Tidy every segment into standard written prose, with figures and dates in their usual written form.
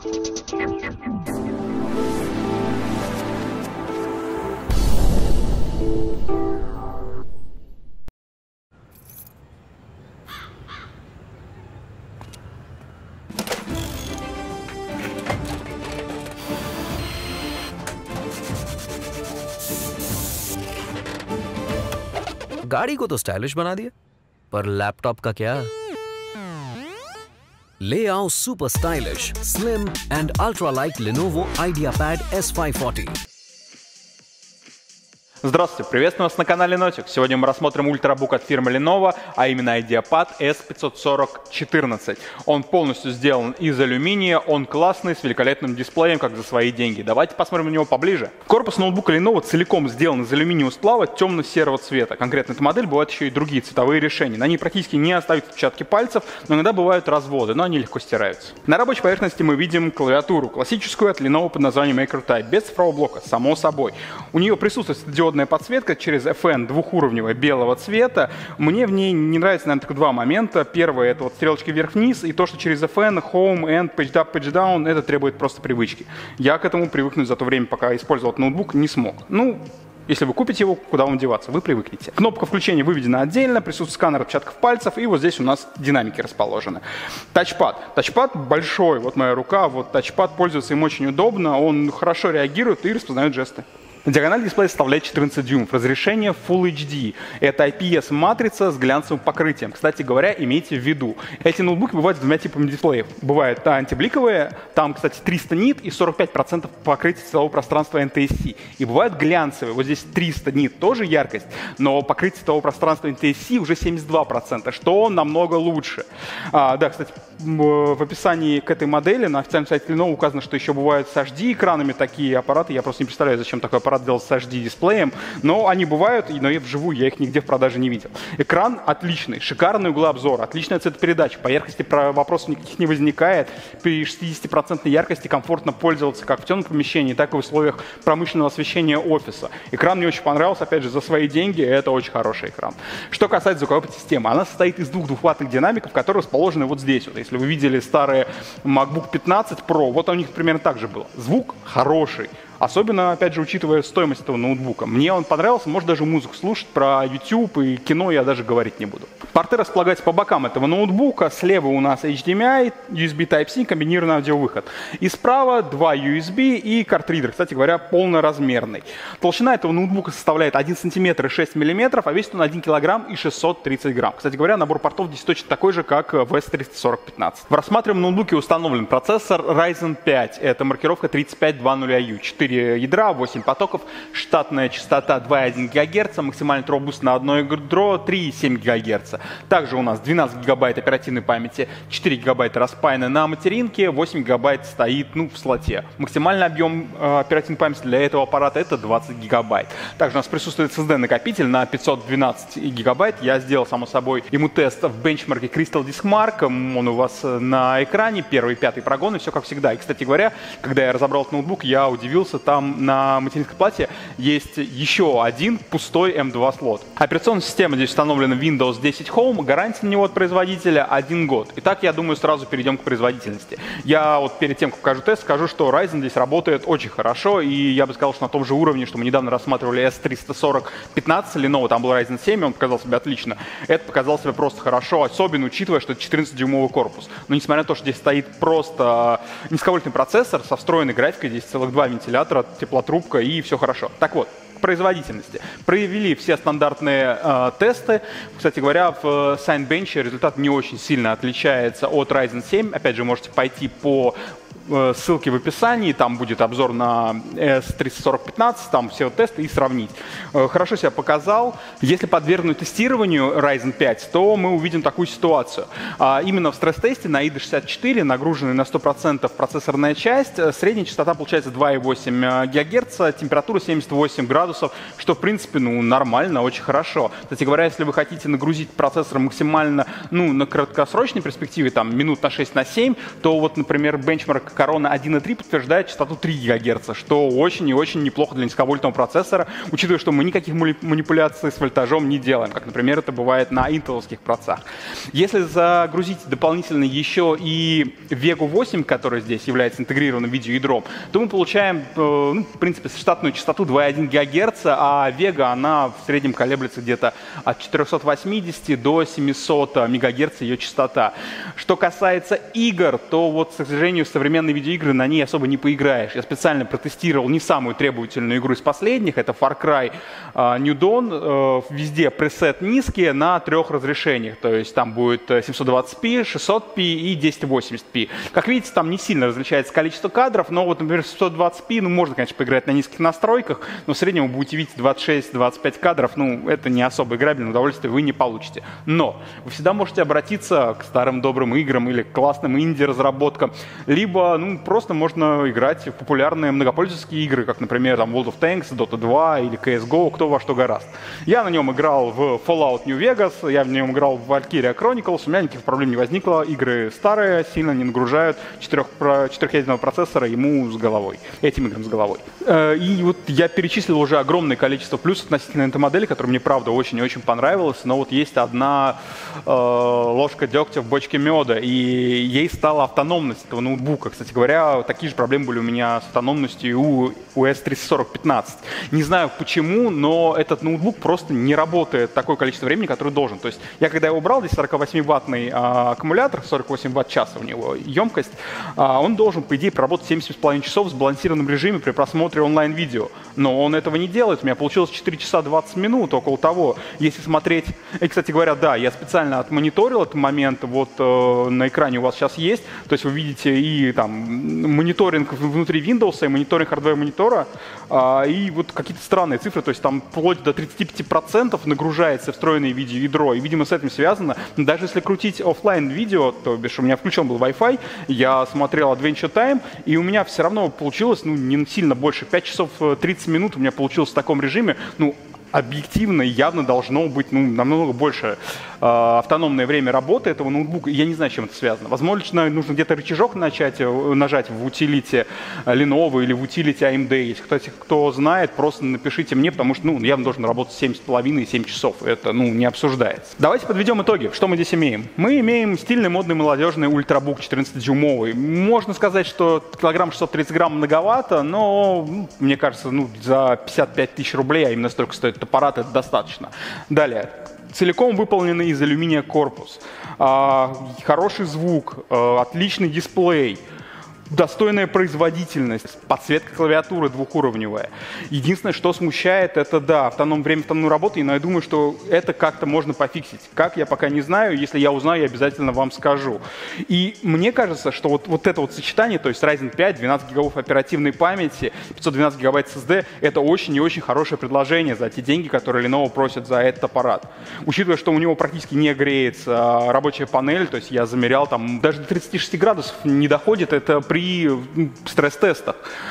गाड़ी को तो स्टाइलिश बना दिया, पर लैपटॉप का क्या? ले आओ super stylish, slim and ultra light Lenovo IdeaPad S540. Здравствуйте, приветствую вас на канале Нотик. Сегодня мы рассмотрим ультрабук от фирмы Lenovo, а именно IdeaPad S540-14. Он полностью сделан из алюминия, он классный, с великолепным дисплеем, как за свои деньги. Давайте посмотрим на него поближе. Корпус ноутбука Lenovo целиком сделан из алюминиевого сплава темно-серого цвета. Конкретно эта модель, бывают еще и другие цветовые решения. На ней практически не остаются отпечатки пальцев, но иногда бывают разводы, но они легко стираются. На рабочей поверхности мы видим клавиатуру, классическую от Lenovo под названием MacroType, без цифрового блока, само собой. У нее присутствует диодная подсветка через FN двухуровневая белого цвета. Мне в ней не нравится, наверное, только два момента. Первое — это вот стрелочки вверх-вниз, и то, что через FN, Home, End, Page Up, Page Down, это требует просто привычки. Я к этому привыкнуть за то время, пока использовал ноутбук, не смог. Ну, если вы купите его, куда вам деваться, вы привыкнете. Кнопка включения выведена отдельно, присутствует сканер отпечатков пальцев, и вот здесь у нас динамики расположены. Тачпад. Тачпад большой, вот моя рука, вот тачпад, пользоваться им очень удобно, он хорошо реагирует и распознает жесты. Диагональ дисплея составляет 14 дюймов, разрешение Full HD. Это IPS-матрица с глянцевым покрытием. Кстати говоря, имейте в виду, эти ноутбуки бывают с двумя типами дисплеев. Бывают антибликовые, там, кстати, 300 нит и 45% покрытия цветового пространства NTSC. И бывают глянцевые, вот здесь 300 нит, тоже яркость, но покрытие цветового пространства NTSC уже 72%, что намного лучше. Да, кстати, в описании к этой модели на официальном сайте Lenovo указано, что еще бывают с HD-экранами такие аппараты. Я просто не представляю, зачем такой аппарат делать с HD-дисплеем, но они бывают, но вживую я их нигде в продаже не видел. Экран отличный, шикарные углы обзора, отличная цветопередача, по яркости вопросов никаких не возникает, при 60% яркости комфортно пользоваться как в темном помещении, так и в условиях промышленного освещения офиса. Экран мне очень понравился, опять же, за свои деньги, это очень хороший экран. Что касается звуковой подсистемы, она состоит из двух двухваттных динамиков, которые расположены вот здесь. Вот, если вы видели старые MacBook 15 Pro, вот у них примерно так же было. Звук хороший. Особенно, опять же, учитывая стоимость этого ноутбука. Мне он понравился, может даже музыку слушать, про YouTube и кино я даже говорить не буду. Порты располагаются по бокам этого ноутбука. Слева у нас HDMI, USB Type-C, комбинированный аудиовыход. И справа 2 USB и картридер, кстати говоря, полноразмерный. Толщина этого ноутбука составляет 1 см и 6 мм, а весит он 1 кг и 630 грамм. Кстати говоря, набор портов здесь точно такой же, как в S340-15. В рассматриваемом ноутбуке установлен процессор Ryzen 5. Это маркировка 3520U. 4 ядра, 8 потоков, штатная частота 2,1 ГГц, максимальный тробус на одно ядро 3,7 ГГц. Также у нас 12 ГБ оперативной памяти, 4 ГБ распаяны на материнке, 8 ГБ стоит в слоте. Максимальный объем оперативной памяти для этого аппарата это 20 ГБ. Также у нас присутствует SSD-накопитель на 512 ГБ. Я сделал, само собой, ему тест в бенчмарке Crystal Disk Mark. Он у вас на экране, первый и пятый прогоны, все как всегда. И, кстати говоря, когда я разобрал этот ноутбук, я удивился, там на материнской плате есть еще один пустой M2 слот. Операционная система здесь установлена Windows 10 Home, гарантия на него от производителя 1 год. Итак, я думаю, сразу перейдем к производительности. Я вот перед тем, как покажу тест, скажу, что Ryzen здесь работает очень хорошо, и я бы сказал, что на том же уровне, что мы недавно рассматривали S340-15 Lenovo, там был Ryzen 7, он показал себя отлично. Это показал себя просто хорошо, особенно учитывая, что это 14-дюймовый корпус. Но несмотря на то, что здесь стоит просто низковольтный процессор со встроенной графикой, здесь целых 2 вентилятора, теплотрубка и все хорошо. Так вот, производительности. Провели все стандартные тесты. Кстати говоря, в Cinebench результат не очень сильно отличается от Ryzen 7. Опять же, можете пойти по ссылки в описании, там будет обзор на S340-15, там все тесты и сравнить. Хорошо себя показал. Если подвергнуть тестированию Ryzen 5, то мы увидим такую ситуацию. Именно в стресс-тесте на IDE64, нагруженной на 100% процессорная часть, средняя частота получается 2,8 ГГц, температура 78 градусов, что в принципе нормально, очень хорошо. Кстати говоря, если вы хотите нагрузить процессор максимально на краткосрочной перспективе, там минут на 6-7, то вот, например, бенчмарк Corona 1.3 подтверждает частоту 3 ГГц, что очень и очень неплохо для низковольтного процессора, учитывая, что мы никаких манипуляций с вольтажом не делаем, как, например, это бывает на интеловских процессах. Если загрузить дополнительно еще и Vega 8, который здесь является интегрированным видеоядром, то мы получаем, в принципе, штатную частоту 2,1 ГГц, а Vega, она в среднем колеблется где-то от 480 до 700 МГц ее частота. Что касается игр, то вот, к сожалению, современные видеоигры на ней особо не поиграешь. Я специально протестировал не самую требовательную игру из последних, это Far Cry New Dawn. Везде пресет низкие на 3 разрешениях, то есть там будет 720p, 600p и 1080p. Как видите, там не сильно различается количество кадров, но вот, например, 720p, ну, можно, конечно, поиграть на низких настройках, но в среднем вы будете видеть 26-25 кадров, ну, это не особо играбельное удовольствие вы не получите. Но вы всегда можете обратиться к старым добрым играм или к классным инди-разработкам, либо, ну, просто можно играть в популярные многопользовательские игры, как, например, там World of Tanks, Dota 2 или CSGO, кто во что гораст. Я на нем играл в Fallout New Vegas, я в нем играл в Valkyria Chronicles, у меня никаких проблем не возникло, игры старые, сильно не нагружают, 4-ядерного процессора ему с головой, этим играм с головой. И вот я перечислил уже огромное количество плюсов относительно этой модели, которая мне, правда, очень и очень понравилась, но вот есть одна ложка дегтя в бочке меда, и ей стала автономность этого ноутбука. Кстати говоря, такие же проблемы были у меня с автономностью у S340-15. Не знаю почему, но этот ноутбук просто не работает такое количество времени, которое должен. То есть я когда его убрал, здесь 48-ваттный аккумулятор, 48 ватт-часа у него емкость, он должен, по идее, проработать 70,5 часов в сбалансированном режиме при просмотре онлайн-видео. Но он этого не делает. У меня получилось 4 часа 20 минут, около того. Если смотреть... И, кстати говоря, да, я специально отмониторил этот момент. Вот на экране у вас сейчас есть. То есть вы видите и там мониторинг внутри Windows, и мониторинг хардвер-монитора, и вот какие-то странные цифры. То есть там вплоть до 35% нагружается встроенное видеоядро. И, видимо, с этим связано. Даже если крутить офлайн видео, то бишь у меня включен был Wi-Fi, я смотрел Adventure Time, и у меня все равно получилось, ну, не сильно больше, 5 часов 30 минут у меня получилось в таком режиме. Ну, объективно явно должно быть, ну, намного больше автономное время работы этого ноутбука. Я не знаю, с чем это связано. Возможно, нужно где-то рычажок нажать в утилите Lenovo или в утилите AMD. Если, кстати, кто знает, просто напишите мне, потому что, ну, явно должен работать 7,5 и 7 часов. Это, ну, не обсуждается. Давайте подведем итоги. Что мы здесь имеем? Мы имеем стильный, модный, молодежный ультрабук 14-дюймовый. Можно сказать, что килограмм 630 грамм многовато, но, ну, мне кажется, ну, за 55 тысяч рублей, а именно столько стоит этот аппарат, это достаточно. Далее. Целиком выполненный из алюминия корпус, хороший звук, отличный дисплей, достойная производительность, подсветка клавиатуры двухуровневая. Единственное, что смущает, это, да, время автономной работы, но я думаю, что это как-то можно пофиксить. Как, я пока не знаю. Если я узнаю, я обязательно вам скажу. И мне кажется, что вот это вот сочетание, то есть Ryzen 5, 12 гигабайт оперативной памяти, 512 гигабайт SSD, это очень и очень хорошее предложение за те деньги, которые Lenovo просит за этот аппарат. Учитывая, что у него практически не греется рабочая панель, то есть я замерял, там даже до 36 градусов не доходит, это при стресс-тестах.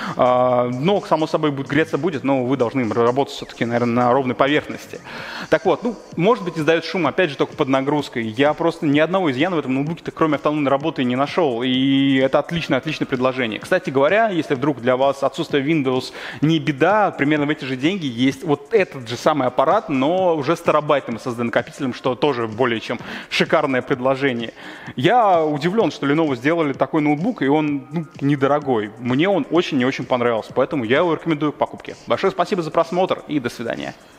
Но, само собой, греться будет, но вы должны работать все-таки, наверное, на ровной поверхности. Так вот, ну, может быть, издает шум, опять же, только под нагрузкой. Я просто ни одного изъяна в этом ноутбуке, кроме автономной работы, не нашел. И это отличное предложение. Кстати говоря, если вдруг для вас отсутствие Windows не беда, примерно в эти же деньги есть вот этот же самый аппарат, но уже с терабайтным SSD-накопителем, что тоже более чем шикарное предложение. Я удивлен, что Lenovo сделали такой ноутбук, и он, ну, недорогой. Мне он очень и очень понравился, поэтому я его рекомендую к покупке. Большое спасибо за просмотр и до свидания.